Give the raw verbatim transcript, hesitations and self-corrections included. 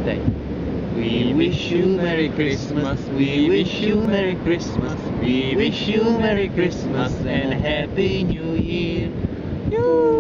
birthday. We wish you Merry Christmas, we wish you Merry Christmas, we wish you Merry Christmas and Happy New Year. Yoo!